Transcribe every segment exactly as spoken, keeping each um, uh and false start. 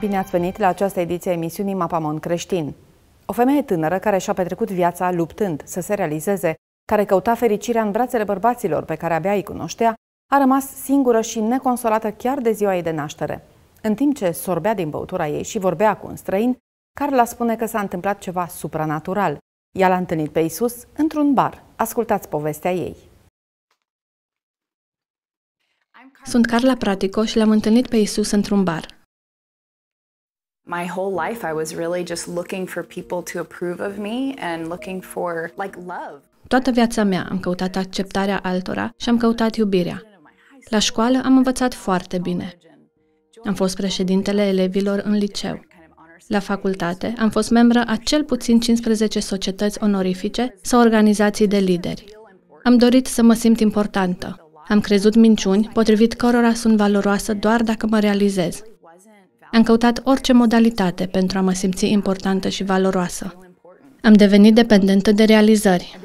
bine ați venit la această ediție a emisiunii Mapamond Creștin. O femeie tânără care și-a petrecut viața luptând să se realizeze, care căuta fericirea în brațele bărbaților pe care abia îi cunoștea, a rămas singură și neconsolată chiar de ziua ei de naștere. În timp ce sorbea din băutura ei și vorbea cu un străin, Carla spune că s-a întâmplat ceva supranatural. Ea l-a întâlnit pe Iisus într-un bar. Ascultați povestea ei. Sunt Carla Pratico și l-am întâlnit pe Iisus într-un bar. My whole life I was really just looking for people to approve of me and looking for like love. Toată viața mea am căutat acceptarea altora și am căutat iubirea. La școală am învățat foarte bine. Am fost președintele elevilor în liceu. La facultate am fost membră a cel puțin cincisprezece societăți onorifice sau organizații de lideri. Am dorit să mă simt importantă. Am crezut minciuni, potrivit cărora sunt valoroasă doar dacă mă realizez. Am căutat orice modalitate pentru a mă simți importantă și valoroasă. Am devenit dependentă de realizări.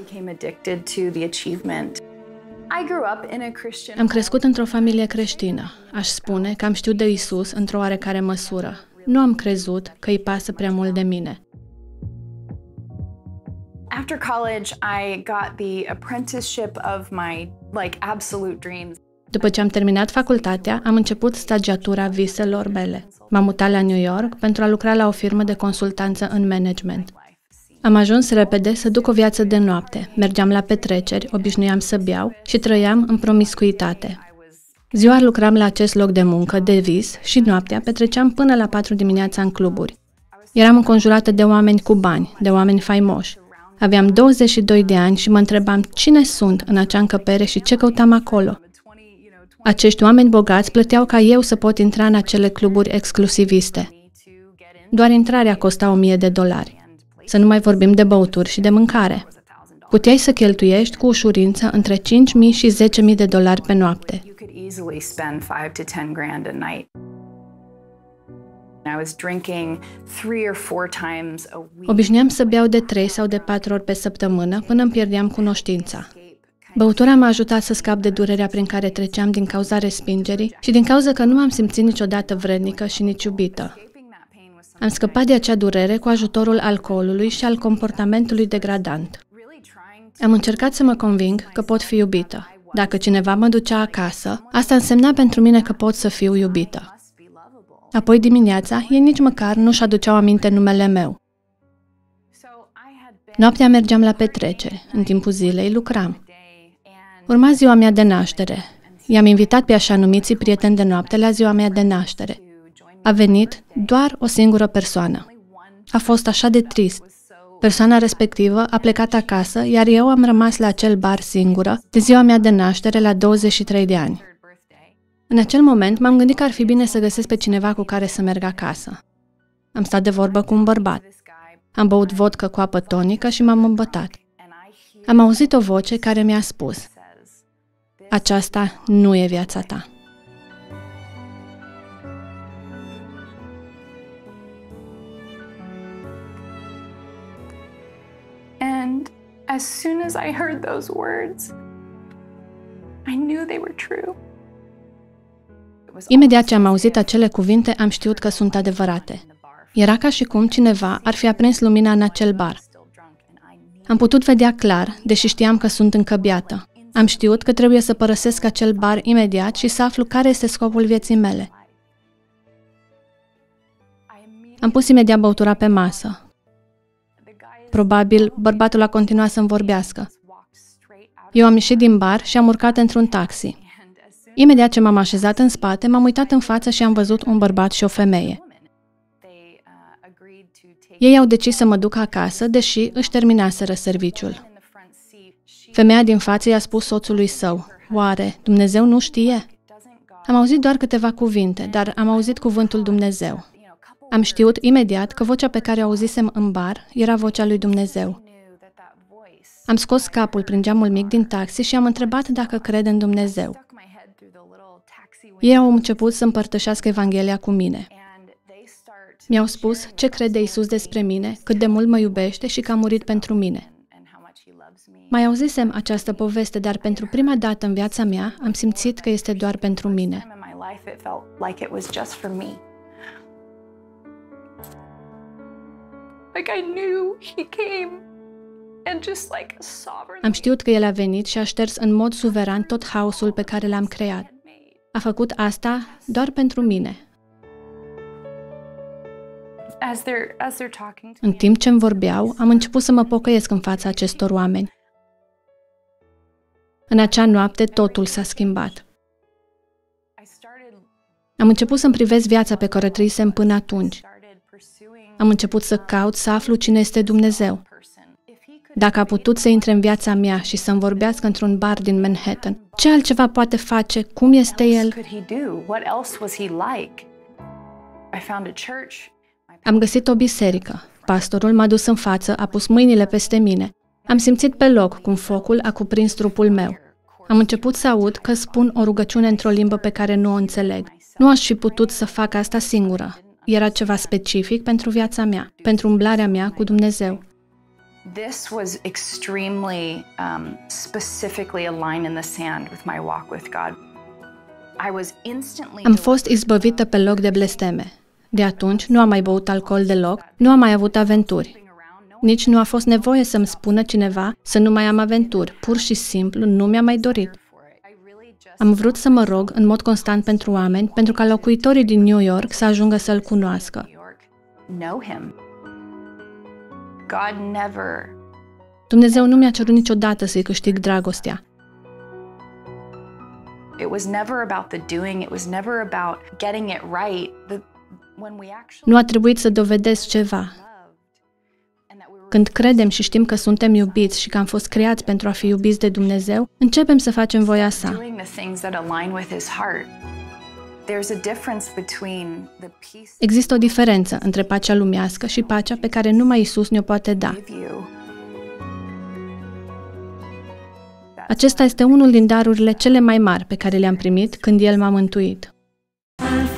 Am crescut într-o familie creștină. Aș spune că am știut de Iisus într-o oarecare măsură. Nu am crezut că îi pasă prea mult de mine. After college, I got the apprenticeship of my like absolute dreams. După ce am terminat facultatea, am început stagiatura viselor mele. M-am mutat la New York pentru a lucra la o firmă de consultanță în management. Am ajuns repede să duc o viață de noapte. Mergeam la petreceri, obișnuiam să beau și trăiam în promiscuitate. Ziua lucram la acest loc de muncă, de vis, și noaptea petreceam până la patru dimineața în cluburi. Eram înconjurată de oameni cu bani, de oameni faimoși. Aveam douăzeci și doi de ani și mă întrebam cine sunt în acea încăpere și ce căutam acolo. Acești oameni bogați plăteau ca eu să pot intra în acele cluburi exclusiviste. Doar intrarea costa o mie de dolari. Să nu mai vorbim de băuturi și de mâncare. Puteai să cheltuiești cu ușurință între cinci mii și zece mii de dolari pe noapte. Obișnuiam să beau de trei sau de patru ori pe săptămână până îmi pierdeam cunoștința. Băutura m-a ajutat să scap de durerea prin care treceam din cauza respingerii și din cauza că nu am simțit niciodată vrednică și nici iubită. Am scăpat de acea durere cu ajutorul alcoolului și al comportamentului degradant. Am încercat să mă conving că pot fi iubită. Dacă cineva mă ducea acasă, asta însemna pentru mine că pot să fiu iubită. Apoi dimineața, ei nici măcar nu-și aduceau aminte numele meu. Noaptea mergeam la petreceri, în timpul zilei lucram. Urma ziua mea de naștere. I-am invitat pe așa numiții prieteni de noapte la ziua mea de naștere. A venit doar o singură persoană. A fost așa de trist. Persoana respectivă a plecat acasă, iar eu am rămas la acel bar singură de ziua mea de naștere la douăzeci și trei de ani. În acel moment m-am gândit că ar fi bine să găsesc pe cineva cu care să merg acasă. Am stat de vorbă cu un bărbat. Am băut vodcă cu apă tonică și m-am îmbătat. Am auzit o voce care mi-a spus: aceasta nu e viața ta. And as soon as I heard those words, I knew they were true. Imediat ce am auzit acele cuvinte, am știut că sunt adevărate. Era ca și cum cineva ar fi aprins lumina în acel bar. Am putut vedea clar, deși știam că sunt încă beată. Am știut că trebuie să părăsesc acel bar imediat și să aflu care este scopul vieții mele. Am pus imediat băutura pe masă. Probabil, bărbatul a continuat să-mi vorbească. Eu am ieșit din bar și am urcat într-un taxi. Imediat ce m-am așezat în spate, m-am uitat în față și am văzut un bărbat și o femeie. Ei au decis să mă duc acasă, deși își terminaseră serviciul. Femeia din față i-a spus soțului său: oare Dumnezeu nu știe? Am auzit doar câteva cuvinte, dar am auzit cuvântul Dumnezeu. Am știut imediat că vocea pe care o auzisem în bar era vocea lui Dumnezeu. Am scos capul prin geamul mic din taxi și am întrebat dacă cred în Dumnezeu. Ei au început să împărtășească Evanghelia cu mine. Mi-au spus ce crede Iisus despre mine, cât de mult mă iubește și că a murit pentru mine. Mai auzisem această poveste, dar pentru prima dată în viața mea am simțit că este doar pentru mine. Like I knew he came and just like sovereignly. Am știut că El a venit și a șters în mod suveran tot haosul pe care l-am creat. A făcut asta doar pentru mine. As they're as they're talking to În me, timp ce îmi vorbeau, am început să mă pocăiesc în fața acestor oameni. În acea noapte totul s-a schimbat. I started Am început să-mi privesc viața pe care o trăisem până atunci. started pursuing Am început să caut să aflu cine este Dumnezeu. person. If he could Dacă a putut să intre în viața mea și să-mi vorbească într-un bar din Manhattan, ce altceva poate face? Cum este else El? could he do? What else was he like? I found a church. My Am găsit o biserică. Pastorul m-a dus în față, a pus mâinile peste mine. Am simțit pe loc cum focul a cuprins trupul meu. Am început să aud că spun o rugăciune într-o limbă pe care nu o înțeleg. Nu aș fi putut să fac asta singură. Era ceva specific pentru viața mea, pentru umblarea mea cu Dumnezeu. This was extremely um, specifically a line in the sand with my walk with God. I was instantly Am fost izbăvită pe loc de blesteme. De atunci nu am mai băut alcool deloc, nu am mai avut aventuri. Nici nu a fost nevoie să-mi spună cineva să nu mai am aventuri. Pur și simplu nu mi-a mai dorit. Am vrut să mă rog în mod constant pentru oameni, pentru ca locuitorii din New York să ajungă să-L cunoască. know him. God never Dumnezeu nu mi-a cerut niciodată să-i câștig dragostea. It was never about the doing, it was never about getting it right. The, when we actually Nu a trebuit să dovedesc ceva. loved and that we were Când credem și știm că suntem iubiți și că am fost creați pentru a fi iubiți de Dumnezeu, începem să facem voia sa. doing the things that align with his heart. There's a difference between the peace Există o diferență între pacea lumească și pacea pe care numai Isus ne-o poate da. give you. Acesta este unul din darurile cele mai mari pe care le-am primit când El m-a mântuit.